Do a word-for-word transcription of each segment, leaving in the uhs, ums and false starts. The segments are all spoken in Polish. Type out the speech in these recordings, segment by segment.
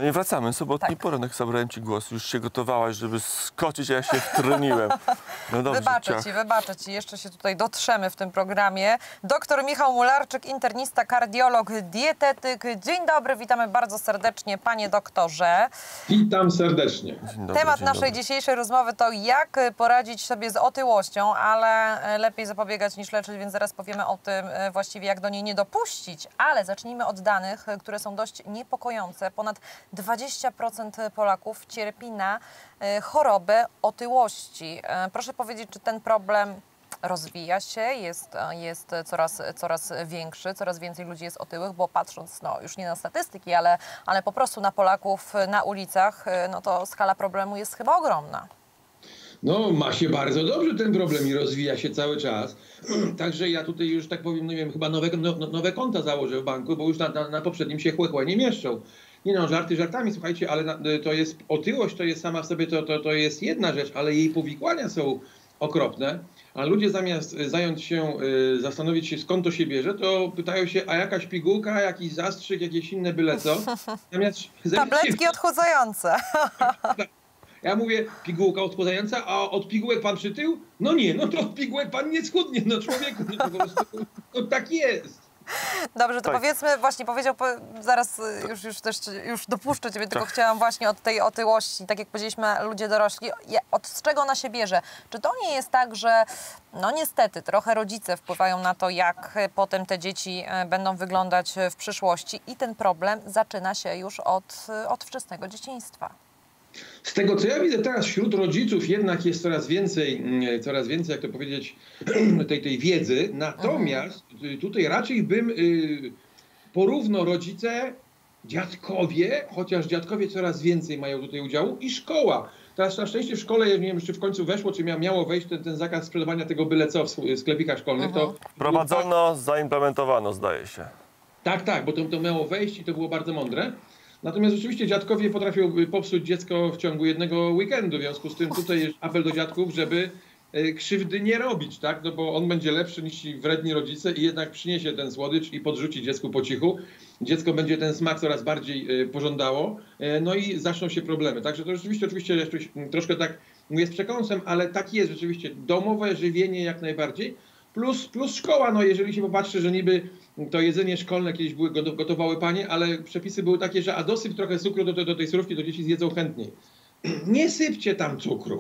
No i wracamy. Sobotni tak. poranek, zabrałem ci głos. Już się gotowałaś, żeby skoczyć, a ja się wtroniłem. No dobrze, wybaczę ciach. ci, wybaczę ci. Jeszcze się tutaj dotrzemy w tym programie. Doktor Michał Mularczyk, internista, kardiolog, dietetyk. Dzień dobry, witamy bardzo serdecznie, panie doktorze. Witam serdecznie. Dobry, Temat naszej dobry. dzisiejszej rozmowy to jak poradzić sobie z otyłością, ale lepiej zapobiegać niż leczyć, więc zaraz powiemy o tym właściwie, jak do niej nie dopuścić. Ale zacznijmy od danych, które są dość niepokojące. Ponad dwadzieścia procent Polaków cierpi na chorobę otyłości. Proszę powiedzieć, czy ten problem rozwija się, jest, jest coraz, coraz większy, coraz więcej ludzi jest otyłych, bo patrząc no, już nie na statystyki, ale, ale po prostu na Polaków na ulicach, no to skala problemu jest chyba ogromna. No, ma się bardzo dobrze ten problem i rozwija się cały czas. Także ja tutaj już tak powiem, nie wiem, chyba nowe, no, nowe konta założę w banku, bo już na, na, na poprzednim się chłe nie mieszczą. Nie no, żarty żartami, słuchajcie, ale na, to jest, otyłość to jest sama w sobie, to, to, to jest jedna rzecz, ale jej powikłania są okropne. A ludzie zamiast zająć się, y, zastanowić się, skąd to się bierze, to pytają się, a jakaś pigułka, jakiś zastrzyk, jakieś inne byle co. Zamiast Tabletki odchudzające. Ja mówię, pigułka odchudzająca, a od pigułek pan przytył? No nie, no to od pigułek pan nie schudnie, no człowieku, no po prostu, no tak jest. Dobrze, to tak. powiedzmy, właśnie powiedział, zaraz już, już też już dopuszczę ciebie, tylko tak. chciałam właśnie od tej otyłości, tak jak powiedzieliśmy, ludzie dorośli, od czego ona się bierze? Czy to nie jest tak, że no niestety trochę rodzice wpływają na to, jak potem te dzieci będą wyglądać w przyszłości i ten problem zaczyna się już od, od wczesnego dzieciństwa? Z tego, co ja widzę teraz wśród rodziców, jednak jest coraz więcej, coraz więcej, jak to powiedzieć, tej, tej wiedzy. Natomiast mhm. tutaj raczej bym y, porówno rodzice, dziadkowie, chociaż dziadkowie coraz więcej mają tutaj udziału, i szkoła. Teraz na szczęście w szkole, nie wiem, czy w końcu weszło, czy miało wejść ten, ten zakaz sprzedawania tego byle co w sklepikach szkolnych. Mhm. To wprowadzono, zaimplementowano, zdaje się. Tak, tak, bo to, to miało wejść i to było bardzo mądre. Natomiast rzeczywiście dziadkowie potrafią popsuć dziecko w ciągu jednego weekendu. W związku z tym tutaj jest apel do dziadków, żeby krzywdy nie robić, tak? No bo on będzie lepszy niż ci wredni rodzice i jednak przyniesie ten słodycz i podrzuci dziecku po cichu. Dziecko będzie ten smak coraz bardziej pożądało, no i zaczną się problemy. Także to rzeczywiście, oczywiście troszkę tak jest przekąsem, ale tak jest rzeczywiście. Domowe żywienie jak najbardziej. Plus, plus szkoła, no jeżeli się popatrzy, że niby to jedzenie szkolne kiedyś były, gotowały panie, ale przepisy były takie, że a dosyp trochę cukru do, do, do tej surówki, to dzieci zjedzą chętniej. Nie sypcie tam cukru.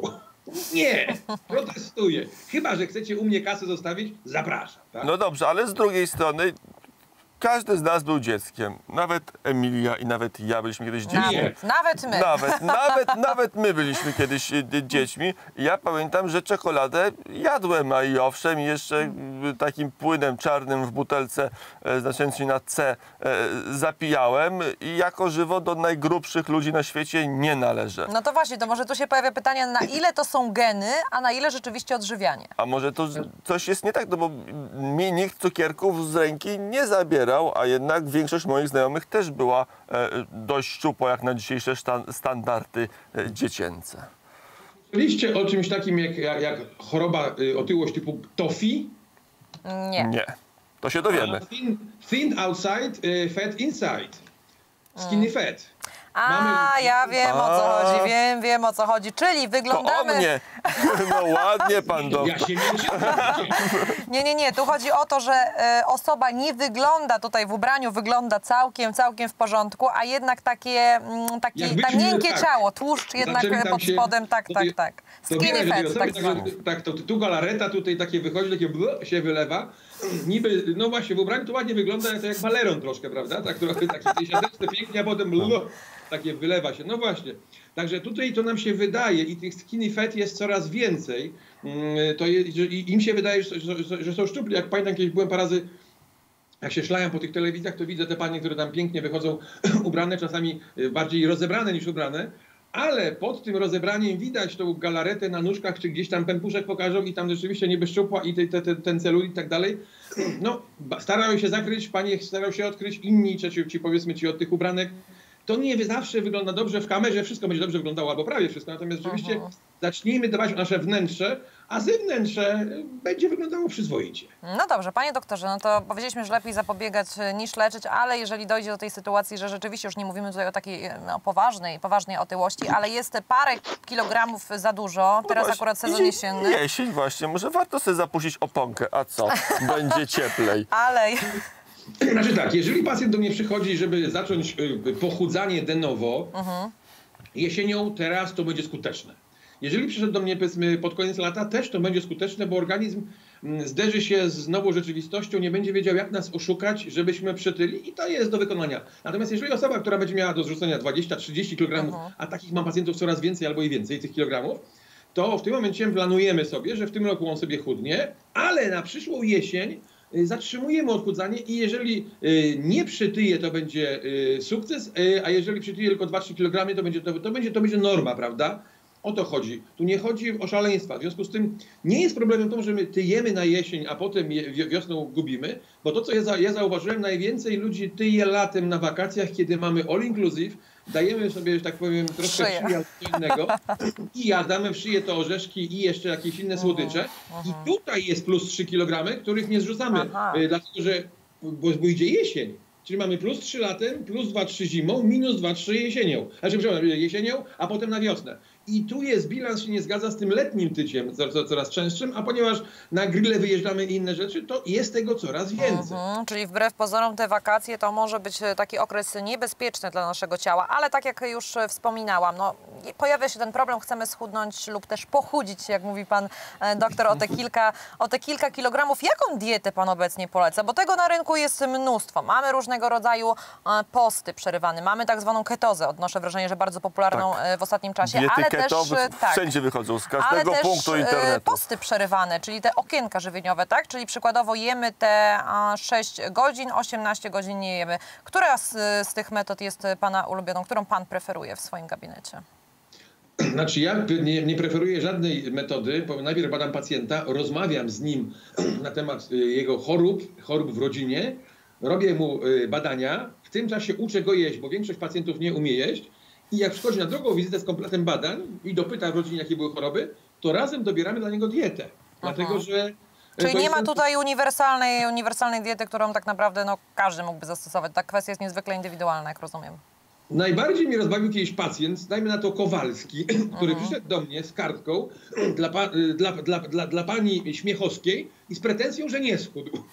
Nie, protestuję. Chyba że chcecie u mnie kasę zostawić, zapraszam. Tak? No dobrze, ale z drugiej strony każdy z nas był dzieckiem. Nawet Emilia i nawet ja byliśmy kiedyś dziećmi. Nawet, nawet my. Nawet, nawet, nawet my byliśmy kiedyś dziećmi. Ja pamiętam, że czekoladę jadłem, a i owszem, jeszcze takim płynem czarnym w butelce znaczącym na C zapijałem i jako żywo do najgrubszych ludzi na świecie nie należę. No to właśnie, to może tu się pojawia pytanie, na ile to są geny, a na ile rzeczywiście odżywianie? A może to coś jest nie tak, no bo mi nikt cukierków z ręki nie zabiera. A jednak większość moich znajomych też była e, dość szczupła, jak na dzisiejsze sztan, standardy e, dziecięce. Słyszeliście o czymś takim jak, jak, jak choroba, y, otyłość typu tofi? Nie. Nie. To się dowiemy. Thin, thin outside, y, fat inside. Skinny hmm. fat. A, Mamy... ja wiem A... o co chodzi, wiem, wiem o co chodzi, czyli wyglądamy... To o mnie. No ładnie pan doktor. Ja się nie, nie, nie, nie, tu chodzi o to, że e, osoba nie wygląda tutaj w ubraniu, wygląda całkiem, całkiem w porządku, a jednak takie, m, takie tam miękkie tak. ciało, tłuszcz jednak pod się, spodem, tak, tutaj, tak, tak. Skinny fat, tak zwany. Tak, to tu galareta tutaj takie wychodzi, takie bl, się wylewa. Niby, no właśnie, w ubraniu to ładnie wygląda to jak baleron troszkę, prawda? Tak trochę takie siateczne pięknie, a potem bl, takie wylewa się. No właśnie. Także tutaj to nam się wydaje i tych skinny fat jest coraz więcej. To jest, i im się wydaje, że, że, że są szczupli. Jak pamiętam, kiedyś byłem parę razy, jak się szlają po tych telewizjach, to widzę te panie, które tam pięknie wychodzą ubrane, czasami bardziej rozebrane niż ubrane. Ale pod tym rozebraniem widać tą galaretę na nóżkach, czy gdzieś tam pępuszek pokażą i tam rzeczywiście niby szczupła i te, te, ten celulit i tak dalej. No, starają się zakryć, panie starają się odkryć, inni, czy ci powiedzmy ci od tych ubranek To nie zawsze wygląda dobrze w kamerze, wszystko będzie dobrze wyglądało, albo prawie wszystko, natomiast rzeczywiście zacznijmy dbać o nasze wnętrze, a zewnętrzne będzie wyglądało przyzwoicie. No dobrze, panie doktorze, no to powiedzieliśmy, że lepiej zapobiegać niż leczyć, ale jeżeli dojdzie do tej sytuacji, że rzeczywiście już nie mówimy tutaj o takiej no, poważnej, poważnej otyłości, ale jest parę kilogramów za dużo, No teraz właśnie, akurat sezon jesienny. Jesień właśnie, może warto sobie zapuścić oponkę, a co? Będzie cieplej. Ale... Znaczy tak, jeżeli pacjent do mnie przychodzi, żeby zacząć y, pochudzanie de novo, Mhm. jesienią, teraz to będzie skuteczne. Jeżeli przyszedł do mnie powiedzmy pod koniec lata, też to będzie skuteczne, bo organizm mm, zderzy się z nową rzeczywistością, nie będzie wiedział, jak nas oszukać, żebyśmy przytyli i to jest do wykonania. Natomiast jeżeli osoba, która będzie miała do zrzucenia dwadzieścia trzydzieści kilogramów, Mhm. a takich mam pacjentów coraz więcej albo i więcej tych kilogramów, to w tym momencie planujemy sobie, że w tym roku on sobie chudnie, ale na przyszłą jesień y, zatrzymujemy odchudzanie i jeżeli y, nie przytyje, to będzie y, sukces, y, a jeżeli przytyje tylko dwa trzy kilogramy, to będzie to, to, będzie, to będzie norma, prawda? O to chodzi. Tu nie chodzi o szaleństwa. W związku z tym nie jest problemem to, że my tyjemy na jesień, a potem je, wiosną gubimy, bo to, co ja, za, ja zauważyłem, najwięcej ludzi tyje latem na wakacjach, kiedy mamy all inclusive, dajemy sobie, że tak powiem, troszkę Szyję. szyję albo co innego i jadamy w szyję to orzeszki i jeszcze jakieś inne słodycze. I tutaj jest plus trzy kilogramy, których nie zrzucamy, Aha. y, dlatego że bo, bo idzie jesień. Czyli mamy plus trzy latem, plus dwa trzy zimą, minus dwa trzy jesienią. Znaczy, przepraszam, jesienią, a potem na wiosnę. I tu jest bilans, się nie zgadza z tym letnim tyciem, co, co, coraz częstszym, a ponieważ na grille wyjeżdżamy i inne rzeczy, to jest tego coraz więcej. Mhm, czyli wbrew pozorom te wakacje to może być taki okres niebezpieczny dla naszego ciała, ale tak jak już wspominałam, no, pojawia się ten problem, chcemy schudnąć lub też pochudzić, jak mówi pan e, doktor, o te kilka, o te kilka kilogramów. Jaką dietę pan obecnie poleca? Bo tego na rynku jest mnóstwo. Mamy różnego rodzaju e, posty przerywane, mamy tak zwaną ketozę, odnoszę wrażenie, że bardzo popularną Tak. e, w ostatnim czasie, Diety ale ketowe też e, tak. wszędzie wychodzą, z Ale każdego też punktu e, internetu. posty przerywane, czyli te okienka żywieniowe, tak? Czyli przykładowo jemy te a, sześć godzin, osiemnaście godzin nie jemy. Która z, z tych metod jest pana ulubioną, którą pan preferuje w swoim gabinecie? Znaczy ja nie, nie preferuję żadnej metody, bo najpierw badam pacjenta, rozmawiam z nim na temat y, jego chorób, chorób w rodzinie, robię mu y, badania, w tym czasie uczę go jeść, bo większość pacjentów nie umie jeść i jak przychodzi na drugą wizytę z kompletem badań i dopyta w rodzinie, jakie były choroby, to razem dobieramy dla niego dietę. Dlatego, że... Czyli to nie jest ma ten- tutaj uniwersalnej, uniwersalnej diety, którą tak naprawdę no, każdy mógłby zastosować. Ta kwestia jest niezwykle indywidualna, jak rozumiem. Najbardziej mnie rozbawił kiedyś pacjent, dajmy na to Kowalski, który przyszedł do mnie z kartką dla, pa, dla, dla, dla, dla pani Śmiechowskiej i z pretensją, że nie schudł.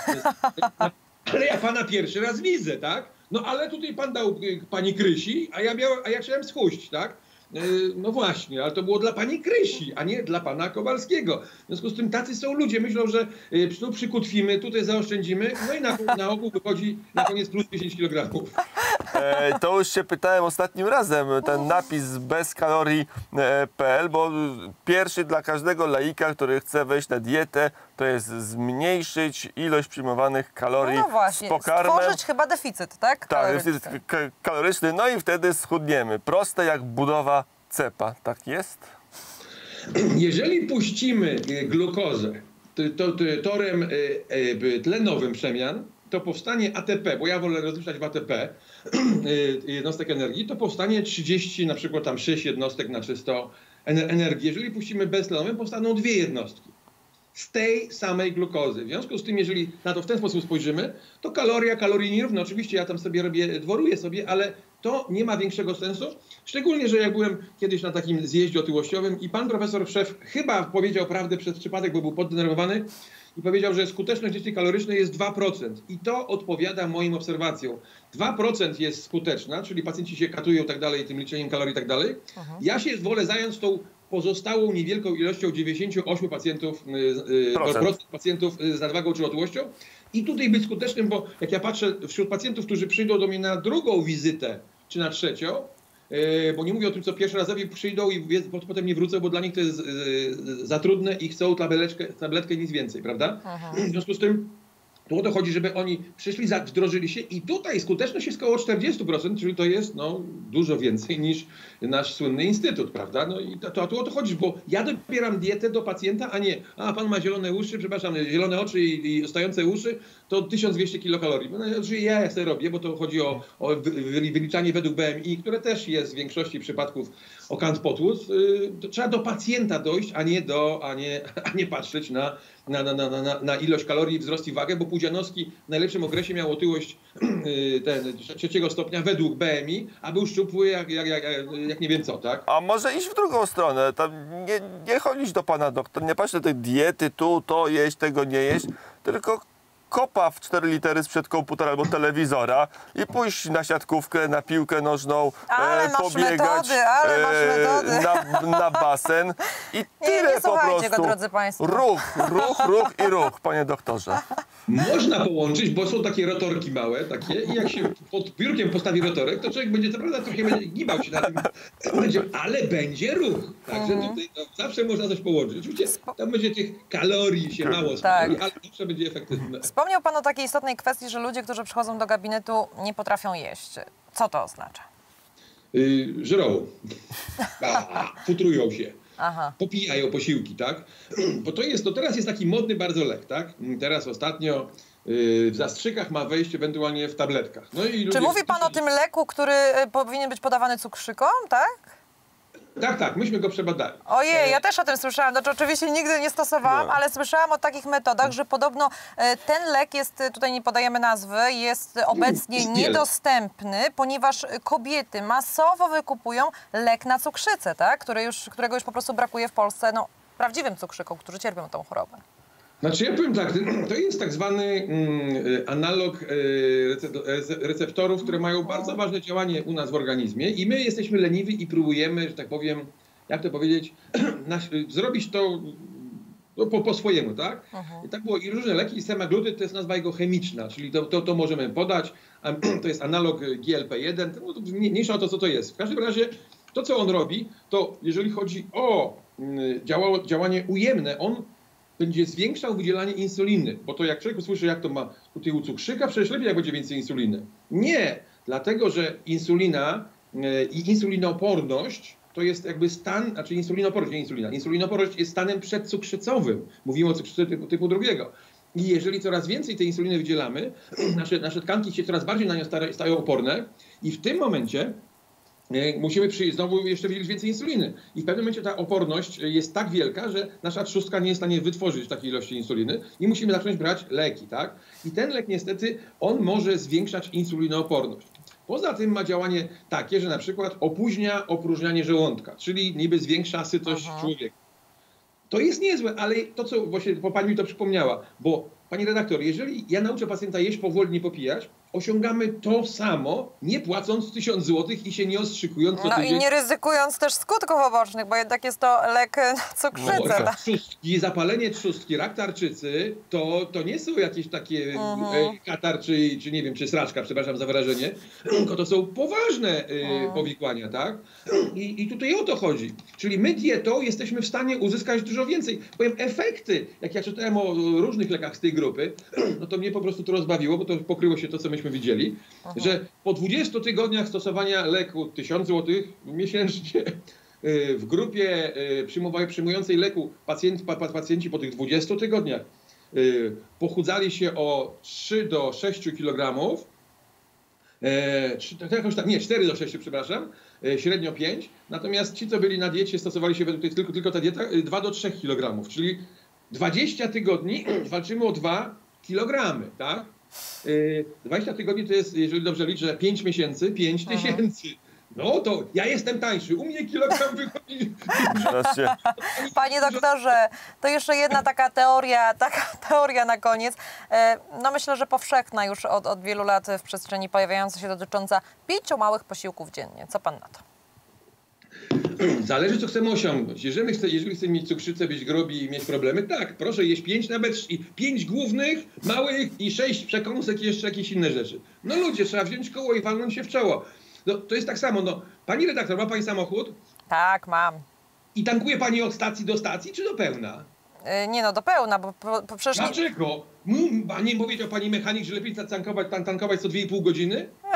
Ale ja pana pierwszy raz widzę, tak? No ale tutaj pan dał y, pani Krysi, a ja, miał, a ja chciałem schudć, tak? Y, No właśnie, ale to było dla pani Krysi, a nie dla pana Kowalskiego. W związku z tym tacy są ludzie, myślą, że y, tu przykutwimy, tutaj zaoszczędzimy, no i na, na ogół wychodzi na koniec plus dziesięć kilogramów. E, to już się pytałem ostatnim razem, ten napis bezkalorii kropka p l, bo pierwszy dla każdego laika, który chce wejść na dietę, to jest zmniejszyć ilość przyjmowanych kalorii No właśnie, z pokarmem. stworzyć chyba deficyt, tak? Tak, Kaloryczny. deficyt k- kaloryczny, no i wtedy schudniemy. Proste jak budowa cepa, tak jest? Jeżeli puścimy y, glukozę to, to, to, torem y, y, tlenowym przemian, to powstanie A T P, bo ja wolę rozliczać w A T P y, jednostek energii, to powstanie trzydzieści, na przykład tam sześć jednostek na czysto ener- energii. Jeżeli puścimy beztlenowym, powstaną dwie jednostki z tej samej glukozy. W związku z tym, jeżeli na to w ten sposób spojrzymy, to kaloria kalorii nierówna. Oczywiście ja tam sobie robię, dworuję sobie, ale to nie ma większego sensu. Szczególnie, że jak byłem kiedyś na takim zjeździe otyłościowym i pan profesor Szef chyba powiedział prawdę przez przypadek, bo był poddenerwowany i powiedział, że skuteczność diety kalorycznej jest dwa procent. I to odpowiada moim obserwacjom. dwa procent jest skuteczna, czyli pacjenci się katują i tak dalej, tym liczeniem kalorii i tak dalej. Ja się wolę zająć tą pozostałą niewielką ilością dziewięćdziesięciu ośmiu pacjentów, yy, Procent. procent pacjentów z nadwagą czy otyłością i tutaj być skutecznym, bo jak ja patrzę wśród pacjentów, którzy przyjdą do mnie na drugą wizytę czy na trzecią, yy, bo nie mówię o tym, co pierwszy razowi przyjdą i wie, potem nie wrócą, bo dla nich to jest yy, za trudne i chcą tabletkę, tabletkę i nic więcej, prawda? W związku z tym tu o to chodzi, żeby oni przyszli, wdrożyli się i tutaj skuteczność jest około czterdzieści procent, czyli to jest no, dużo więcej niż nasz słynny instytut, prawda? No i to, to, tu o to chodzi, bo ja dobieram dietę do pacjenta, a nie, a pan ma zielone uszy, przepraszam, zielone oczy i, i stojące uszy, to to tysiąc dwieście kilokalorii. No, znaczy ja, ja sobie robię, bo to chodzi o, o wy- wy- wyliczanie według B M I, które też jest w większości przypadków o kant potłuc. Yy, to trzeba do pacjenta dojść, a nie, do, a nie, a nie patrzeć na, na, na, na, na, na ilość kalorii, wzrost i wagę, bo Pudzianowski w najlepszym okresie miał otyłość yy, ten, trzeciego stopnia według B M I, a był szczupły jak, jak, jak, jak nie wiem co, tak? A może iść w drugą stronę, tam nie, nie chodzić do pana doktora, nie patrzeć na tej diety, tu, to jeść, tego nie jeść, tylko kopa w cztery litery sprzed komputera albo telewizora i pójść na siatkówkę, na piłkę nożną, Ale e, masz pobiegać metody, ale masz metody. na, na basen i tyle nie po słuchajcie prostu. go, drodzy państwo. Ruch, ruch, ruch i ruch, panie doktorze. Można połączyć, bo są takie rotorki małe, takie i jak się pod biurkiem postawi rotorek, to człowiek będzie co prawda trochę będzie gibał się na tym, będzie, ale będzie ruch. Także tutaj no, zawsze można coś połączyć. Oczywiście tam będzie tych kalorii się mało Tak. spali, ale zawsze będzie efektywne. Wspomniał pan o takiej istotnej kwestii, że ludzie, którzy przychodzą do gabinetu, nie potrafią jeść. Co to oznacza? Yy, żrą. A, futrują się. Aha. Popijają posiłki, tak? Bo to jest, to teraz jest taki modny bardzo lek, tak? Teraz ostatnio yy, w zastrzykach ma wejść ewentualnie w tabletkach. No i Czy ludzie- mówi pan o tym leku, który y, powinien być podawany cukrzykom, tak? Tak, tak, myśmy go przebadali. Ojej, ja też o tym słyszałam. Znaczy, oczywiście nigdy nie stosowałam, No. ale słyszałam o takich metodach, że podobno e, ten lek jest, e, tutaj nie podajemy nazwy, jest obecnie Jest niedostępny, ponieważ kobiety masowo wykupują lek na cukrzycę, tak? Który już, którego już po prostu brakuje w Polsce, no, prawdziwym cukrzykom, którzy cierpią tą chorobę. Znaczy ja powiem tak, to jest tak zwany mm, analog e, rece- receptorów, które mają bardzo ważne działanie u nas w organizmie i my jesteśmy leniwi i próbujemy, że tak powiem, jak to powiedzieć, nasz, zrobić to no, po, po swojemu, tak? I tak było i różne leki, semaglutyd to jest nazwa jego chemiczna, czyli to, to, to możemy podać, a, to jest analog G L P jeden, no, to mniejsza o to, co to jest. W każdym razie to, co on robi, to jeżeli chodzi o mm, działa, działanie ujemne, on będzie zwiększał wydzielanie insuliny, bo to jak człowiek usłyszy, jak to ma tutaj u cukrzyka, przecież lepiej jak będzie więcej insuliny. Nie, dlatego że insulina e, i insulinooporność to jest jakby stan, znaczy insulinooporność, nie insulina, insulinooporność jest stanem przedcukrzycowym. Mówimy o cukrzycy typu, typu drugiego. I jeżeli coraz więcej tej insuliny wydzielamy, nasze, nasze tkanki się coraz bardziej na nią stają oporne i w tym momencie musimy przyjść znowu jeszcze wydzielić więcej insuliny. I w pewnym momencie ta oporność jest tak wielka, że nasza trzustka nie jest w stanie wytworzyć takiej ilości insuliny i musimy zacząć brać leki, tak? I ten lek niestety, on może zwiększać insulinooporność. Poza tym ma działanie takie, że na przykład opóźnia opróżnianie żołądka, czyli niby zwiększa sytość Aha. człowieka. To jest niezłe, ale to co właśnie, bo pani mi to przypomniała, bo pani redaktor, jeżeli ja nauczę pacjenta jeść powoli, nie popijać, osiągamy to samo, nie płacąc tysiąc złotych i się nie ostrzykując co No tydzień. i nie ryzykując też skutków ubocznych, bo jednak jest to lek na cukrzycę. No, tak? trzustki, zapalenie trzustki, rak tarczycy, to, to nie są jakieś takie Mhm. e, katar, czy, czy nie wiem, czy sraczka, przepraszam za wyrażenie, tylko to są poważne e, powikłania, tak? I, I tutaj o to chodzi. Czyli my dietą jesteśmy w stanie uzyskać dużo więcej. Powiem, efekty, jak ja czytałem o różnych lekach z tej grupy, no to mnie po prostu to rozbawiło, bo to pokryło się to, co myśmy widzieli, że po dwudziestu tygodniach stosowania leku tysiąc złotych miesięcznie w grupie przyjmowa- przyjmującej leku pacjenci, pa, pacjenci po tych dwudziestu tygodniach pochudzali się o trzy do sześciu kilogramów, e, trzy, to jakoś tak, nie, cztery do sześciu, przepraszam, e, średnio pięć, natomiast ci, co byli na diecie, stosowali się według tej, tylko, tylko ta dieta, e, dwa do trzech kilogramów, czyli dwadzieścia tygodni walczymy o dwa kilogramy, tak? E, dwadzieścia tygodni to jest, jeżeli dobrze liczę, pięć miesięcy, pięć tysięcy. No to ja jestem tańszy, u mnie kilogram wychodzi. Zobaczcie. Panie doktorze, to jeszcze jedna taka teoria, taka teoria na koniec. E, No myślę, że powszechna już od, od wielu lat w przestrzeni pojawiająca się dotycząca pięciu małych posiłków dziennie. Co pan na to? Zależy, co chcemy osiągnąć. Jeżeli, chce, jeżeli chcemy mieć cukrzycę, być grobi i mieć problemy, tak, proszę jeść pięć nawet, i pięć głównych, małych i sześć przekąsek i jeszcze jakieś inne rzeczy. No ludzie, trzeba wziąć koło i walnąć się w czoło. No, to jest tak samo, no, pani redaktor, ma pani samochód Tak, mam. i tankuje pani od stacji do stacji, czy do pełna? E, Nie no, do pełna, bo, bo, bo przecież... Nie... Dlaczego? M- a nie powiedział pani mechanik, że lepiej tankować, tan- tankować co dwie i pół godziny?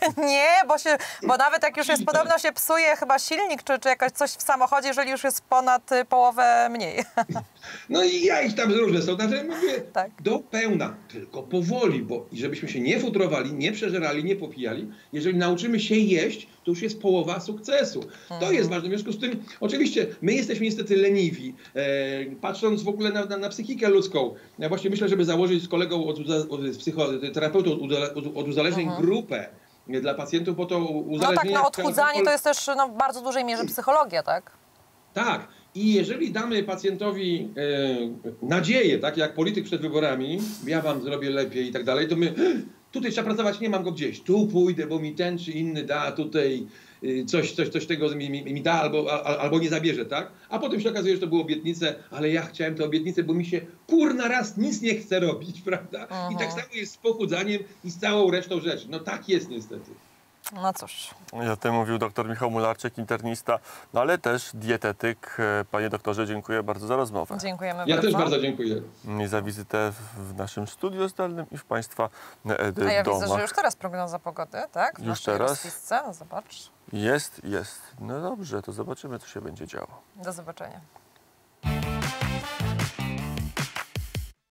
Nie, bo, się, bo nawet jak już jest podobno się psuje chyba silnik, czy, czy jakoś coś w samochodzie, jeżeli już jest ponad y, połowę mniej. No i ja ich tam różne są, także mówię Tak. do pełna, tylko powoli, bo i żebyśmy się nie futrowali, nie przeżerali, nie popijali. Jeżeli nauczymy się jeść, to już jest połowa sukcesu. To jest ważne. W związku z tym, oczywiście, my jesteśmy niestety leniwi. E, patrząc w ogóle na, na, na psychikę ludzką, ja właśnie myślę, żeby założyć z kolegą, od, od, z psychoterapeutą od, od, od uzależnień Mhm. grupę dla pacjentów, bo to No tak, uzależnienie... no odchudzanie to jest też no, w bardzo dużej mierze psychologia, tak? Tak. I jeżeli damy pacjentowi e, nadzieję, tak jak polityk przed wyborami, ja wam zrobię lepiej i tak dalej, to my tutaj trzeba pracować, nie mam go gdzieś, tu pójdę, bo mi ten czy inny da, tutaj y, coś, coś, coś tego mi, mi, mi da albo, a, albo nie zabierze, tak? A potem się okazuje, że to były obietnice, ale ja chciałem te obietnice, bo mi się kurna raz nic nie chce robić, prawda? I tak samo jest z pochudzaniem i z całą resztą rzeczy. No tak jest niestety. No cóż. Ja tym mówił dr Michał Mularczyk, internista, no ale też dietetyk. Panie doktorze, dziękuję bardzo za rozmowę. Dziękujemy Ja bardzo. też bardzo dziękuję. I za wizytę w naszym studiu zdalnym i w Państwa e, A ja domach. widzę, że już teraz prognoza pogody, tak? W Już naszej teraz? rozpisce. No zobacz. Jest, jest. No dobrze, to zobaczymy, co się będzie działo. Do zobaczenia.